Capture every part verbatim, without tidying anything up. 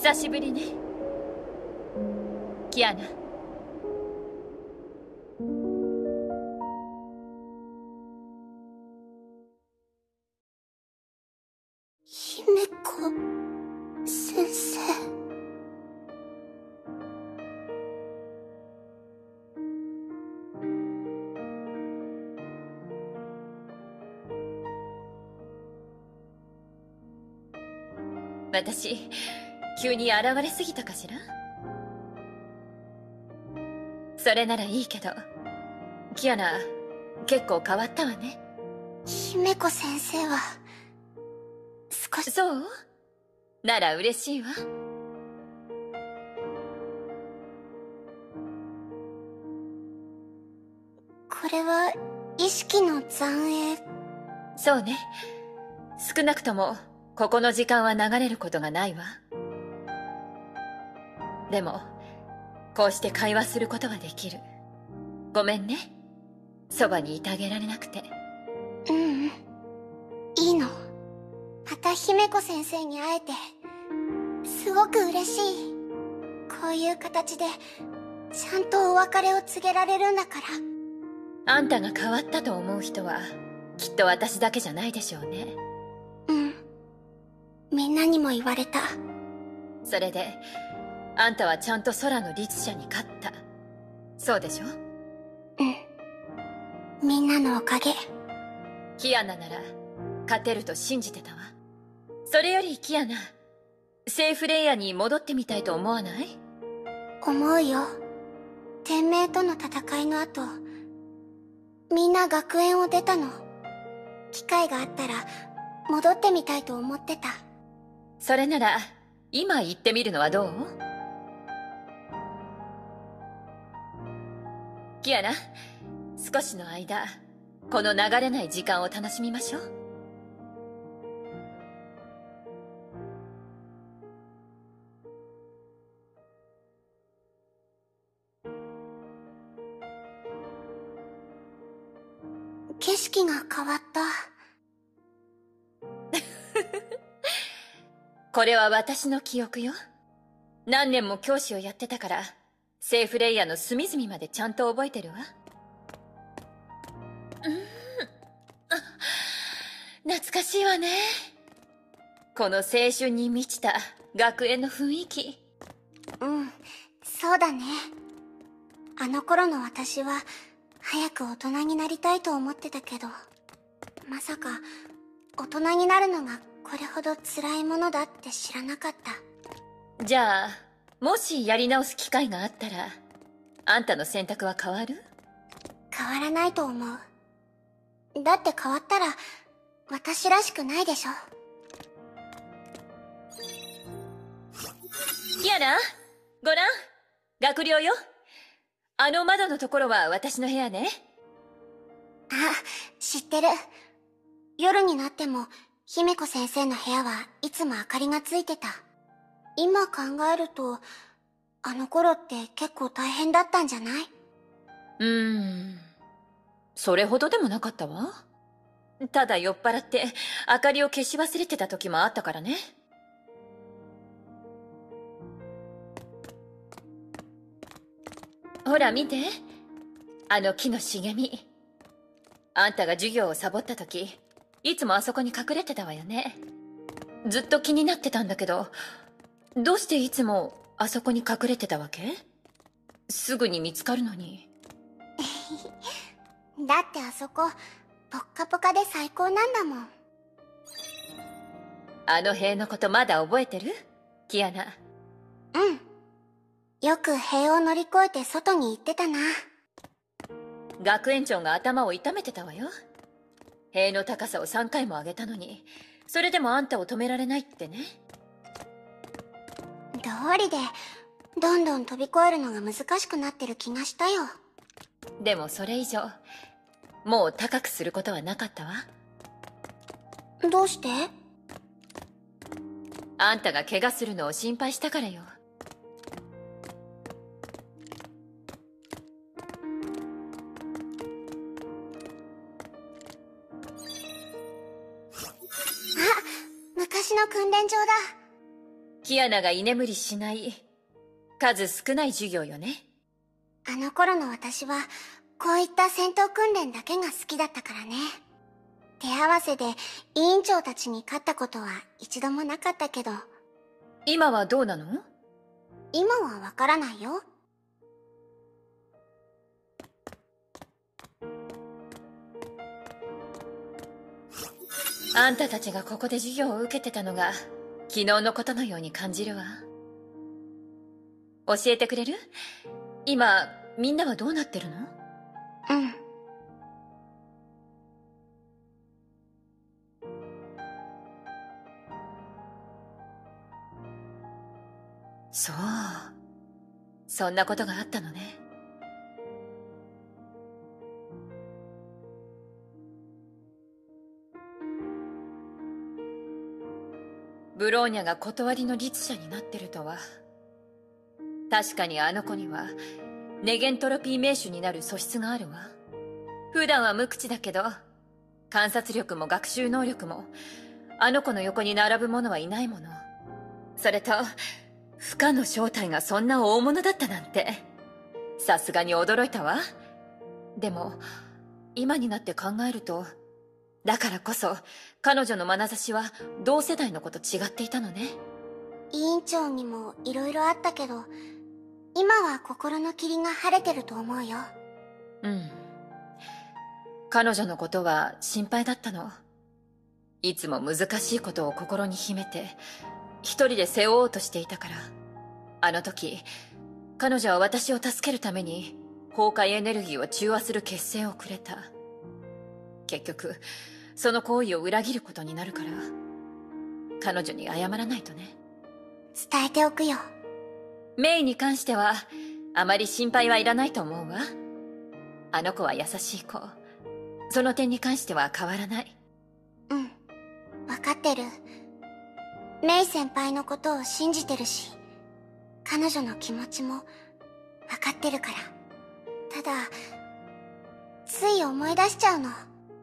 久しぶりね、キアナ。 姫子先生。 私、急に現れすぎたかしら？それならいいけど、キアナ、結構変わったわね。 姫子先生は、少し。 そう？なら嬉しいわ。 これは、意識の残影。 そうね。少なくとも、ここの時間は流れることがないわ。でも、こうして会話することはできる。ごめんね。そばにいてあげられなくて。 ううん。いいの。また姫子先生に会えて、すごく嬉しい。こういう形で、ちゃんとお別れを告げられるんだから。 あんたが変わったと思う人は、きっと私だけじゃないでしょうね。 うん。みんなにも言われた。 それで、あんたはちゃんと空の律者に勝った。そうでしょ？ うん。みんなのおかげ。 キアナなら、勝てると信じてたわ。それよりキアナ、セーフレイヤーに戻ってみたいと思わない？ 思うよ。天命との戦いの後、みんな学園を出たの。機会があったら、戻ってみたいと思ってた。 それなら、今行ってみるのはどう？キアナ、少しの間、この流れない時間を楽しみましょう。 景色が変わった。 これは私の記憶よ。何年も教師をやってたから、セーフレイヤーの隅々までちゃんと覚えてるわ。うん。あ、懐かしいわね。この青春に満ちた学園の雰囲気。 うん、そうだね。あの頃の私は、早く大人になりたいと思ってたけど、まさか、大人になるのがこれほど辛いものだって知らなかった。 じゃあ、もしやり直す機会があったら、あんたの選択は変わる？ 変わらないと思う。だって変わったら、私らしくないでしょ。 キアナ、ごらん。学寮よ。あの窓のところは私の部屋ね。 あ、知ってる。夜になっても、姫子先生の部屋はいつも明かりがついてた。今考えると、あの頃って結構大変だったんじゃない？ うーん。それほどでもなかったわ。ただ酔っ払って明かりを消し忘れてた時もあったからね。ほら見て。あの木の茂み。あんたが授業をサボった時、いつもあそこに隠れてたわよね。ずっと気になってたんだけど、どうしていつもあそこに隠れてたわけ？すぐに見つかるのに。 だってあそこ、ぽっかぽかで最高なんだもん。 あの塀のことまだ覚えてる？キアナ。 うん。よく塀を乗り越えて外に行ってたな。 学園長が頭を痛めてたわよ。塀の高さをさんかいも上げたのに、それでもあんたを止められないってね。 道理で、どんどん飛び越えるのが難しくなってる気がしたよ。 でもそれ以上、もう高くすることはなかったわ。 どうして？ あんたが怪我するのを心配したからよ。 昔の訓練場だ。 キアナが居眠りしない数少ない授業よね。 あの頃の私はこういった戦闘訓練だけが好きだったからね。手合わせで委員長たちに勝ったことは一度もなかったけど。 今はどうなの？ 今はわからないよ。 あんたたちがここで授業を受けてたのが昨日のことのように感じるわ。教えてくれる？今みんなはどうなってるの？ うん。 そう、そんなことがあったのね。ブローニャが断りの律者になってるとは。確かにあの子にはネゲントロピー名手になる素質があるわ。普段は無口だけど観察力も学習能力もあの子の横に並ぶ者はいないもの。それと負荷の正体がそんな大物だったなんてさすがに驚いたわ。でも今になって考えると、だからこそ彼女の眼差しは同世代の子と違っていたのね。 委員長にもいろいろあったけど、今は心の霧が晴れてると思うよ。 うん。彼女のことは心配だったの。いつも難しいことを心に秘めて一人で背負おうとしていたから。あの時彼女は私を助けるために崩壊エネルギーを中和する決戦をくれた。結局その行為を裏切ることになるから彼女に謝らないとね。 伝えておくよ。 メイに関してはあまり心配はいらないと思うわ。あの子は優しい子。その点に関しては変わらない。 うん、分かってる。メイ先輩のことを信じてるし、彼女の気持ちも分かってるから。ただつい思い出しちゃうの。あ、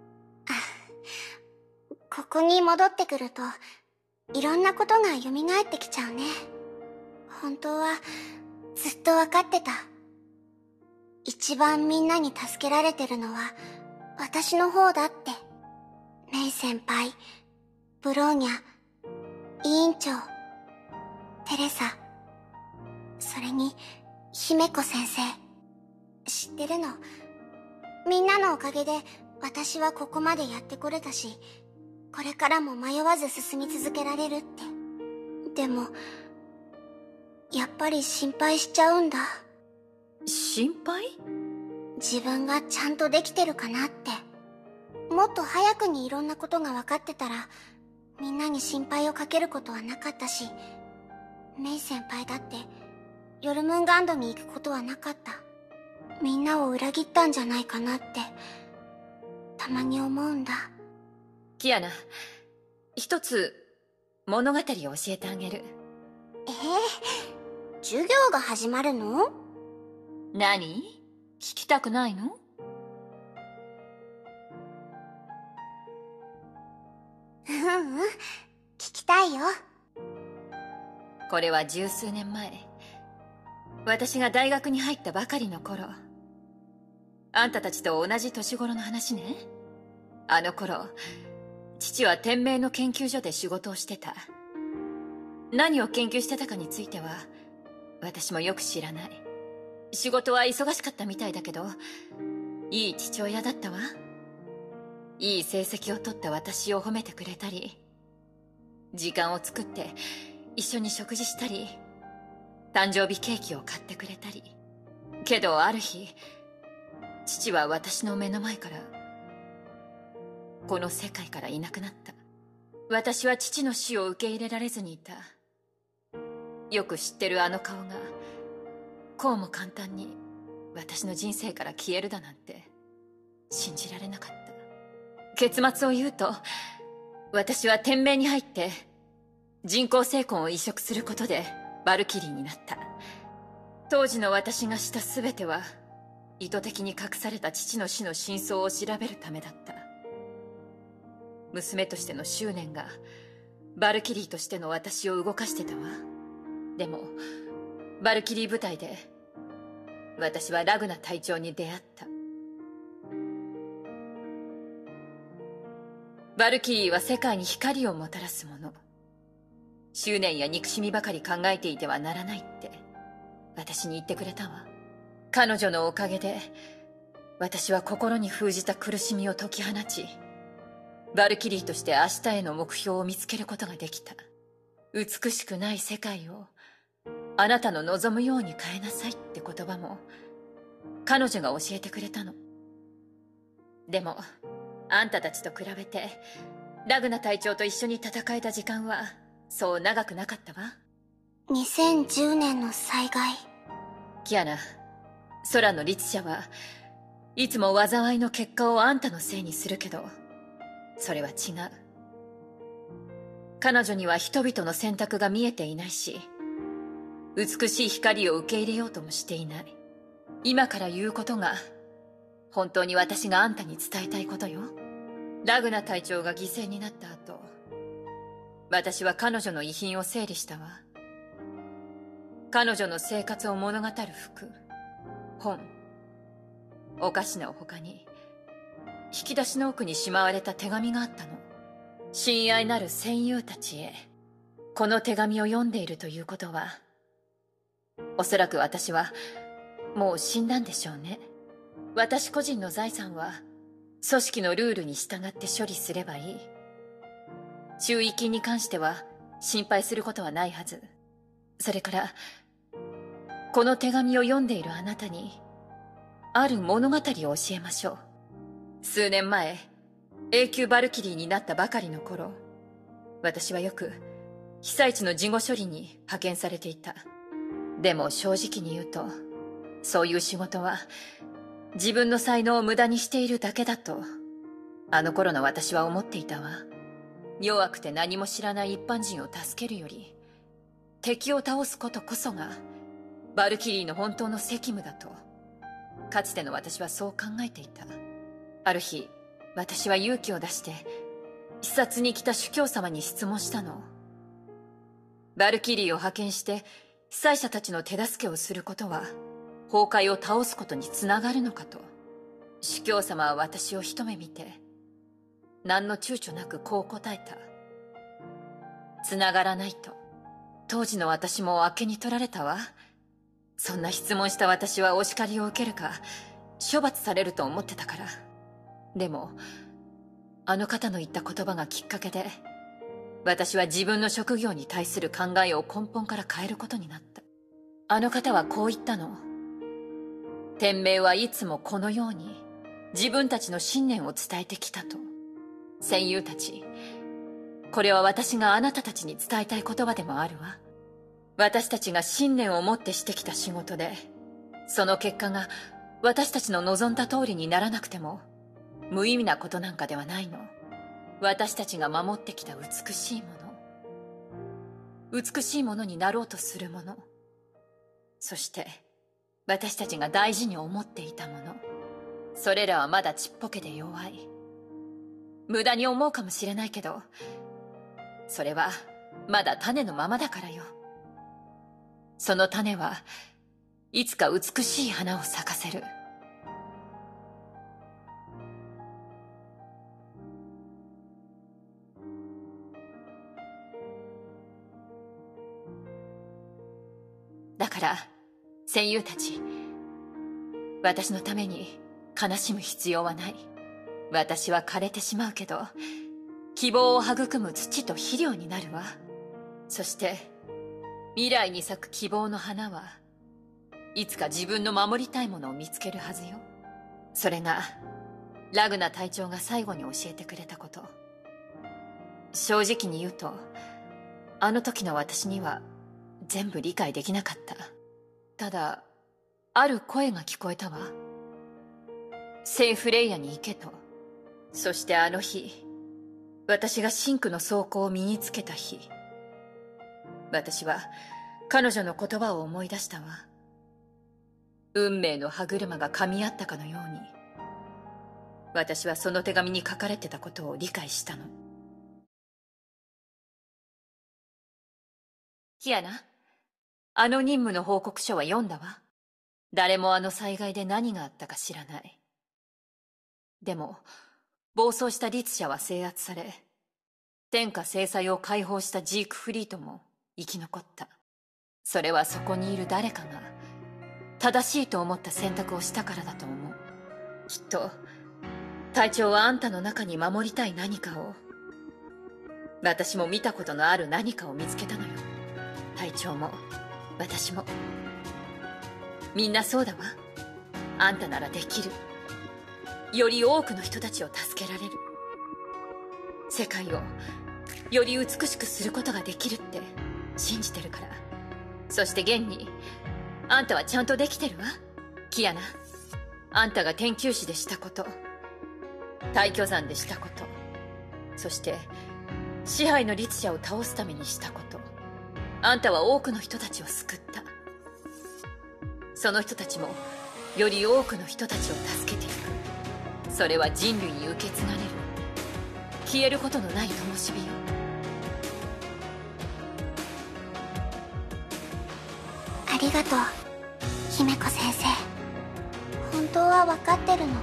ここに戻ってくるといろんなことが蘇ってきちゃうね。本当はずっと分かってた。一番みんなに助けられてるのは私の方だって。メイ先輩、ブローニャ、委員長、テレサ、それに姫子先生。知ってるの。みんなのおかげで私はここまでやってこれたし、これからも迷わず進み続けられるって。でもやっぱり心配しちゃうんだ。 心配？ 自分がちゃんとできてるかなって。もっと早くにいろんなことが分かってたらみんなに心配をかけることはなかったし、メイ先輩だってヨルムンガンドに行くことはなかった。みんなを裏切ったんじゃないかなってたまに思うんだ。 キアナ、一つ物語を教えてあげる。 えー、授業が始まるの？ 何？聞きたくないの？ ううん、聞きたいよ。 これは十数年前、私が大学に入ったばかりの頃。あんたたちと同じ年頃の話ね。あの頃父は天命の研究所で仕事をしてた。何を研究してたかについては私もよく知らない。仕事は忙しかったみたいだけどいい父親だったわ。いい成績を取った私を褒めてくれたり、時間を作って一緒に食事したり、誕生日ケーキを買ってくれたり。けどある日父は私の目の前からこの世界からいなくなった。私は父の死を受け入れられずにいた。よく知ってるあの顔がこうも簡単に私の人生から消えるだなんて信じられなかった。結末を言うと、私は天命に入って人工精魂を移植することでバルキリーになった。当時の私がした全ては意図的に隠された父の死の真相を調べるためだった。娘としての執念がバルキリーとしての私を動かしてたわ。 でもバルキリー部隊で私はラグナ隊長に出会った。バルキリーは世界に光をもたらすもの。執念や憎しみばかり考えていてはならないって私に言ってくれたわ。彼女のおかげで私は心に封じた苦しみを解き放ち、バルキリーとして明日への目標を見つけることができた。美しくない世界をあなたの望むように変えなさいって言葉も彼女が教えてくれたの。でもあんたたちと比べてラグナ隊長と一緒に戦えた時間はそう長くなかったわ。 にせんじゅうねんの災害。 キアナ、空の律者はいつも災いの結果をあんたのせいにするけど、それは違う。彼女には人々の選択が見えていないし、美しい光を受け入れようともしていない。今から言うことが本当に私があんたに伝えたいことよ。ラグナ隊長が犠牲になった後、私は彼女の遺品を整理したわ。彼女の生活を物語る服、本、お菓子の他に引き出しの奥にしまわれた手紙があったの。親愛なる戦友たちへ、この手紙を読んでいるということは、おそらく私はもう死んだんでしょうね。私個人の財産は組織のルールに従って処理すればいい。注意金に関しては心配することはないはず。それからこの手紙を読んでいるあなたにある物語を教えましょう。数年前永久バルキリーになったばかりの頃、私はよく被災地の事後処理に派遣されていた。でも正直に言うと、そういう仕事は自分の才能を無駄にしているだけだとあの頃の私は思っていたわ。弱くて何も知らない一般人を助けるより、敵を倒すことこそがバルキリーの本当の責務だと、かつての私はそう考えていた。ある日、私は勇気を出して視察に来た主教様に質問したの。バルキリーを派遣して被災者たちの手助けをすることは崩壊を倒すことにつながるのかと。主教様は私を一目見て何の躊躇なくこう答えた。つながらないと。当時の私もあけに取られたわ。そんな質問した私はお叱りを受けるか処罰されると思ってたから。でもあの方の言った言葉がきっかけで、私は自分の職業に対する考えを根本から変えることになった。あの方はこう言ったの。天命はいつもこのように自分たちの信念を伝えてきたと。戦友たち、これは私があなたたちに伝えたい言葉でもあるわ。私たちが信念を持ってしてきた仕事で、その結果が私たちの望んだ通りにならなくても無意味なことなんかではないの。私たちが守ってきた美しいもの、美しいものになろうとするもの、そして私たちが大事に思っていたもの、それらはまだちっぽけで弱い。無駄に思うかもしれないけど、それはまだ種のままだからよ。その種はいつか美しい花を咲かせる。だから戦友たち、私のために悲しむ必要はない。私は枯れてしまうけど、希望を育む土と肥料になるわ。そして未来に咲く希望の花はいつか自分の守りたいものを見つけるはずよ。それがラグナ隊長が最後に教えてくれたこと。正直に言うと、あの時の私には全部理解できなかった。ただある声が聞こえたわ。聖フレイヤに行けと。そしてあの日、私がシンクの装甲を身につけた日、私は彼女の言葉を思い出したわ。運命の歯車が噛み合ったかのように、私はその手紙に書かれてたことを理解したの。キアナ、 あの任務の報告書は読んだわ。誰もあの災害で何があったか知らない。でも、暴走した律者は制圧され、天下制裁を解放したジークフリートも生き残った。それはそこにいる誰かが、正しいと思った選択をしたからだと思う。きっと、隊長はあんたの中に守りたい何かを、私も見たことのある何かを見つけたのよ。隊長も、私も。みんなそうだわ。あんたならできる。より多くの人たちを助けられる。世界をより美しくすることができるって信じてるから。そして現にあんたはちゃんとできてるわ、キアナ。あんたが天球師でしたこと、大巨山でしたこと、そして支配の律者を倒すためにしたこと、あんたは多くの人たちを救った。その人たちもより多くの人たちを助けていく。それは人類に受け継がれる消えることのない灯火よ。 ありがとう、姫子先生。本当は分かってるの。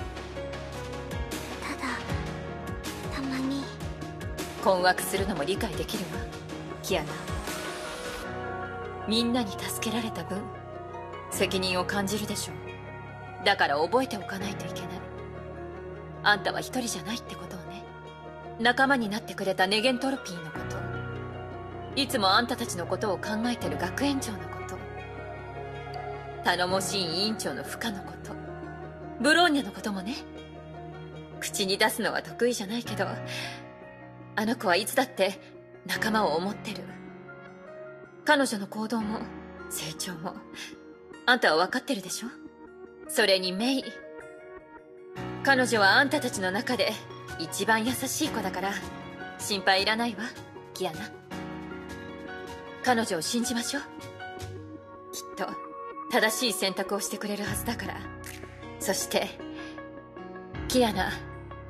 ただ、たまに困惑するのも理解できるわ、キアナ。みんなに助けられた分、責任を感じるでしょう。だから覚えておかないといけない。あんたは一人じゃないってことをね。仲間になってくれたネゲントロピーのこと、いつもあんたたちのことを考えてる学園長のこと、頼もしい委員長の負荷のこと、ブローニャのこともね。口に出すのは得意じゃないけど、あの子はいつだって仲間を思ってる。彼女の行動も成長もあんたは分かってるでしょ。それにメイ、彼女はあんたたちの中で一番優しい子だから心配いらないわ、キアナ。彼女を信じましょう。きっと正しい選択をしてくれるはずだから。そしてキアナ、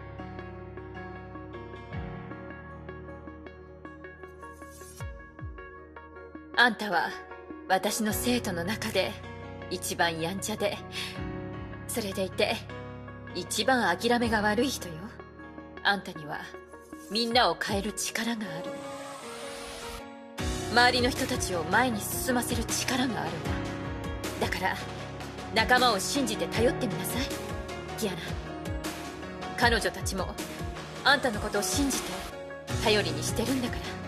あんたは私の生徒の中で一番やんちゃで、それでいて一番諦めが悪い人よ。あんたにはみんなを変える力がある。周りの人たちを前に進ませる力があるんだ。だから仲間を信じて頼ってみなさい、キアナ。彼女たちもあんたのことを信じて頼りにしてるんだから。